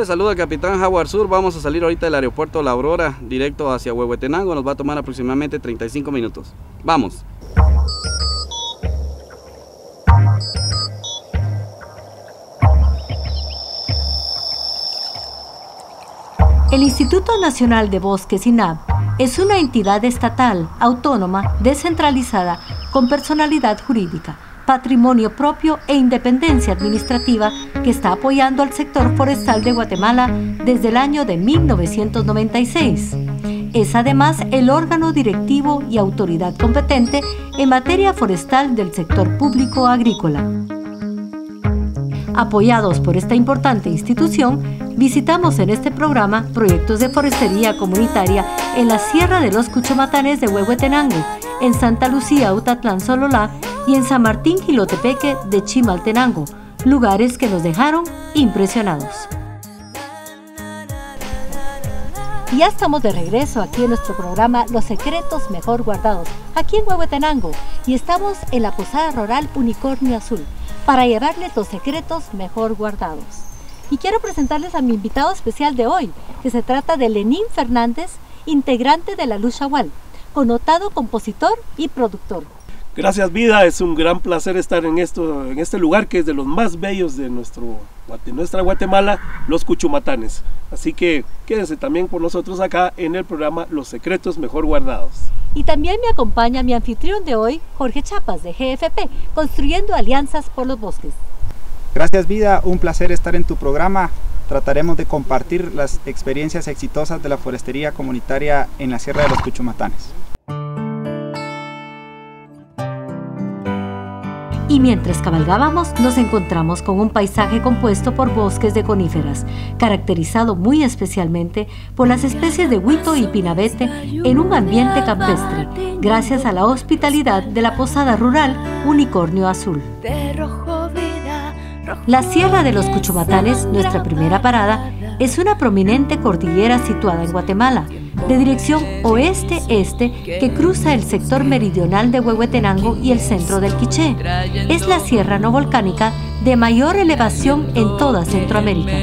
les saluda el capitán Jaguar Sur. Vamos a salir ahorita del aeropuerto La Aurora, directo hacia Huehuetenango. Nos va a tomar aproximadamente 35 minutos. ¡Vamos! El Instituto Nacional de Bosques, INAB, es una entidad estatal, autónoma, descentralizada, con personalidad jurídica, patrimonio propio e independencia administrativa que está apoyando al sector forestal de Guatemala desde el año de 1996. Es además el órgano directivo y autoridad competente en materia forestal del sector público agrícola. Apoyados por esta importante institución, visitamos en este programa proyectos de forestería comunitaria en la Sierra de los Cuchumatanes de Huehuetenango, en Santa Lucía, Utatlán, Sololá y en San Martín, Jilotepeque de Chimaltenango, lugares que nos dejaron impresionados. Y ya estamos de regreso aquí en nuestro programa Los Secretos Mejor Guardados, aquí en Huehuetenango, y estamos en la Posada Rural Unicornio Azul, para llevarles los secretos mejor guardados. Y quiero presentarles a mi invitado especial de hoy, que se trata de Lenín Fernández, integrante de la Luz Chagual, connotado compositor y productor. Gracias, Vida, es un gran placer estar en este lugar que es de los más bellos de nuestra Guatemala, los Cuchumatanes. Así que quédense también con nosotros acá en el programa Los Secretos Mejor Guardados. Y también me acompaña mi anfitrión de hoy, Jorge Chapas, de GFP, Construyendo Alianzas por los Bosques. Gracias, Vida, un placer estar en tu programa. Trataremos de compartir las experiencias exitosas de la forestería comunitaria en la Sierra de los Cuchumatanes. Y mientras cabalgábamos, nos encontramos con un paisaje compuesto por bosques de coníferas, caracterizado muy especialmente por las especies de huito y pinabete en un ambiente campestre, gracias a la hospitalidad de la Posada Rural Unicornio Azul. La Sierra de los Cuchumatanes, nuestra primera parada, es una prominente cordillera situada en Guatemala, de dirección oeste-este, que cruza el sector meridional de Huehuetenango y el centro del Quiché. Es la sierra no volcánica de mayor elevación en toda Centroamérica.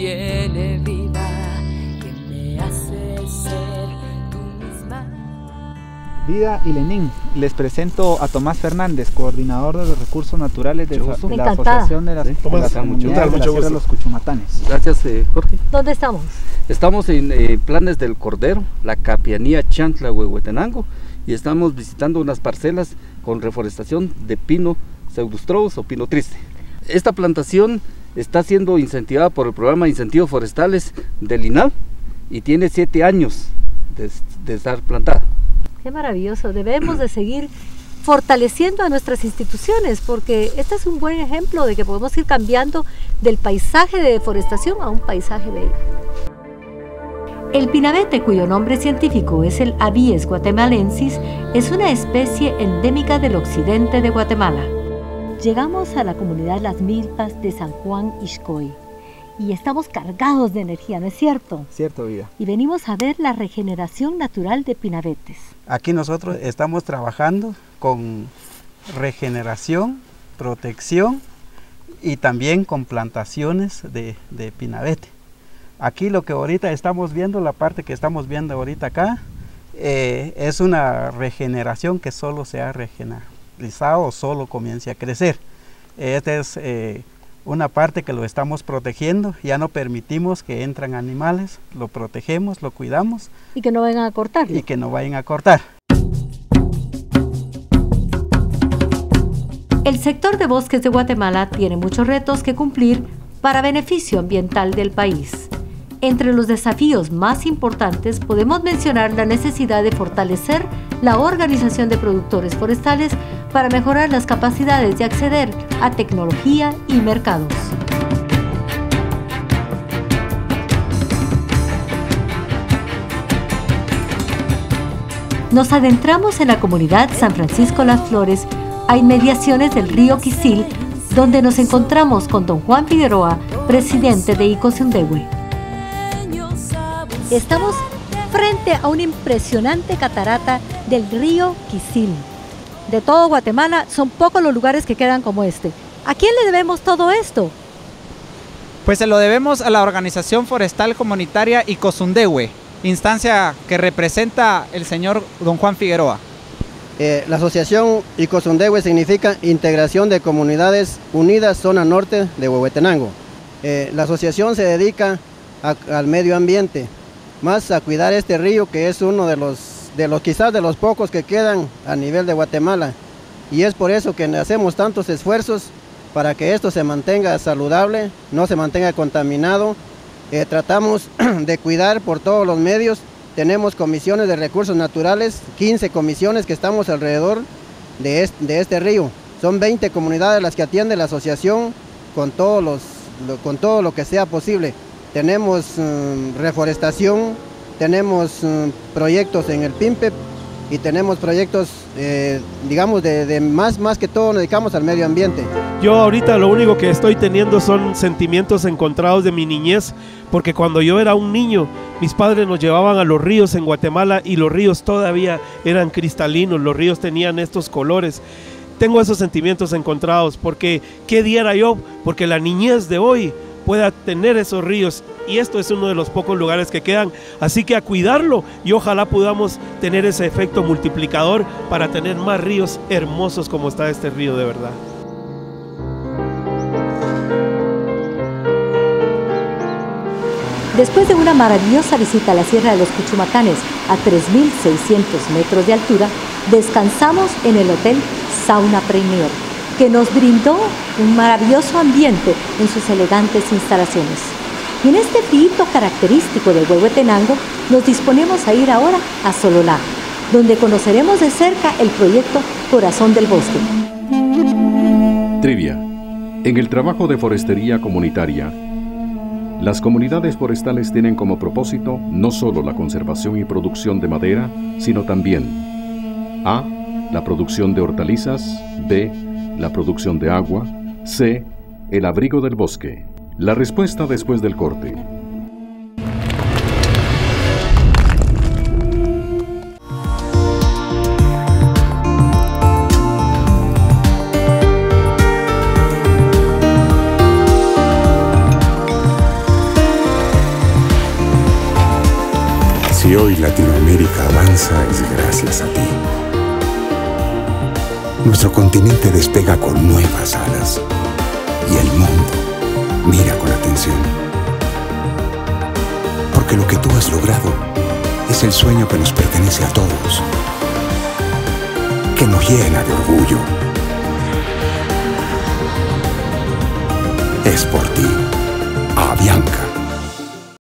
Vida y Lenín, les presento a Tomás Fernández, coordinador de los recursos naturales de la Asociación de las Comunidades de la Sierra de los Cuchumatanes. Gracias, Jorge. ¿Dónde estamos? Estamos en Planes del Cordero, la Capianía Chantla, Huehuetenango, y estamos visitando unas parcelas con reforestación de pino pseudostrobus o pino triste. Esta plantación está siendo incentivada por el programa de incentivos forestales del INAB y tiene 7 años de estar plantada. Qué maravilloso, debemos de seguir fortaleciendo a nuestras instituciones, porque este es un buen ejemplo de que podemos ir cambiando del paisaje de deforestación a un paisaje bello. El pinabete, cuyo nombre científico es el Abies guatemalensis, es una especie endémica del occidente de Guatemala. Llegamos a la comunidad Las Milpas de San Juan Ixcoy y estamos cargados de energía, ¿no es cierto? Cierto, Vida. Y venimos a ver la regeneración natural de pinabetes. Aquí nosotros estamos trabajando con regeneración, protección y también con plantaciones de pinabete. Aquí lo que ahorita estamos viendo, la parte que estamos viendo ahorita acá, es una regeneración que solo se ha regeneralizado o solo comienza a crecer. Esta es una parte que lo estamos protegiendo, ya no permitimos que entren animales, lo protegemos, lo cuidamos. Y que no vayan a cortarlo. Y que no vayan a cortar. El sector de bosques de Guatemala tiene muchos retos que cumplir para beneficio ambiental del país. Entre los desafíos más importantes podemos mencionar la necesidad de fortalecer la organización de productores forestales para mejorar las capacidades de acceder a tecnología y mercados. Nos adentramos en la comunidad San Francisco Las Flores, a inmediaciones del río Quisil, donde nos encontramos con don Juan Figueroa, presidente de Icosundehue. Estamos frente a una impresionante catarata del río Quisil. De todo Guatemala, son pocos los lugares que quedan como este. ¿A quién le debemos todo esto? Pues se lo debemos a la Organización Forestal Comunitaria Icosundehue, instancia que representa el señor don Juan Figueroa. La asociación Icosundehue significa Integración de Comunidades Unidas Zona Norte de Huehuetenango. La asociación se dedica al medio ambiente, más a cuidar este río que es uno de los quizás de los pocos que quedan a nivel de Guatemala, y es por eso que hacemos tantos esfuerzos para que esto se mantenga saludable, no se mantenga contaminado. Tratamos de cuidar por todos los medios. Tenemos comisiones de recursos naturales, 15 comisiones que estamos alrededor de este río. Son 20 comunidades las que atiende la asociación con todo lo que sea posible. Tenemos reforestación, tenemos proyectos en el PIMPEP y tenemos proyectos, digamos, más que todo nos dedicamos al medio ambiente. Yo ahorita lo único que estoy teniendo son sentimientos encontrados de mi niñez, porque cuando yo era un niño, mis padres nos llevaban a los ríos en Guatemala y los ríos todavía eran cristalinos, los ríos tenían estos colores. Tengo esos sentimientos encontrados, porque ¿qué diera yo? Porque la niñez de hoy pueda tener esos ríos, y esto es uno de los pocos lugares que quedan, así que a cuidarlo, y ojalá podamos tener ese efecto multiplicador para tener más ríos hermosos como está este río de verdad. Después de una maravillosa visita a la Sierra de los Cuchumatanes a 3.600 metros de altura, descansamos en el Hotel Sauna Premier, que nos brindó un maravilloso ambiente en sus elegantes instalaciones. Y en este frío característico de Huehuetenango, nos disponemos a ir ahora a Sololá, donde conoceremos de cerca el proyecto Corazón del Bosque. Trivia. En el trabajo de forestería comunitaria, las comunidades forestales tienen como propósito no solo la conservación y producción de madera, sino también A. La producción de hortalizas, B. La producción de agua, C. El abrigo del bosque. La respuesta después del corte. Si hoy Latinoamérica avanza es gracias a ti. Nuestro continente despega con nuevas alas y el mundo mira con atención. Porque lo que tú has logrado es el sueño que nos pertenece a todos, que nos llena de orgullo. Es por ti, Avianca.